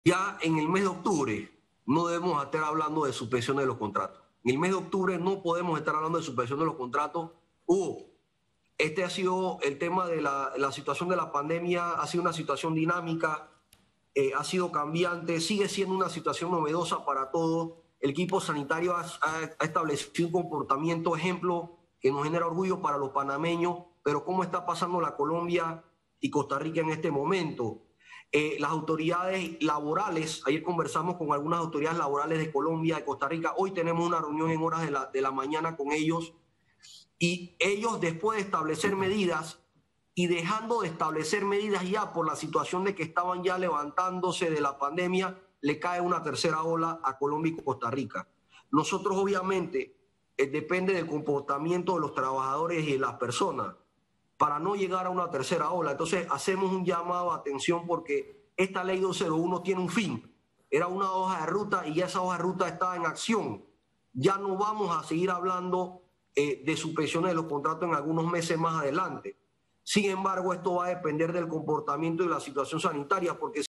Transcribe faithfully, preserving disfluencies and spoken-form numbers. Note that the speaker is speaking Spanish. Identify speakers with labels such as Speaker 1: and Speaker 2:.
Speaker 1: Ya en el mes de octubre no debemos estar hablando de suspensión de los contratos. En el mes de octubre no podemos estar hablando de suspensión de los contratos. Hugo, este ha sido el tema de la, la situación de la pandemia, ha sido una situación dinámica, eh, ha sido cambiante, sigue siendo una situación novedosa para todos. El equipo sanitario ha, ha, ha establecido un comportamiento ejemplo que nos genera orgullo para los panameños, pero ¿cómo está pasando la Colombia y Costa Rica en este momento? Eh, las autoridades laborales, ayer conversamos con algunas autoridades laborales de Colombia, de Costa Rica, hoy tenemos una reunión en horas de la, de la mañana con ellos, y ellos, después de establecer medidas y dejando de establecer medidas ya por la situación de que estaban ya levantándose de la pandemia, le cae una tercera ola a Colombia y Costa Rica. Nosotros obviamente eh, depende del comportamiento de los trabajadores y de las personas para no llegar a una tercera ola. Entonces hacemos un llamado a atención porque esta ley doscientos uno tiene un fin. Era una hoja de ruta y ya esa hoja de ruta está en acción. Ya no vamos a seguir hablando eh, de suspensiones de los contratos en algunos meses más adelante. Sin embargo, esto va a depender del comportamiento y la situación sanitaria, porque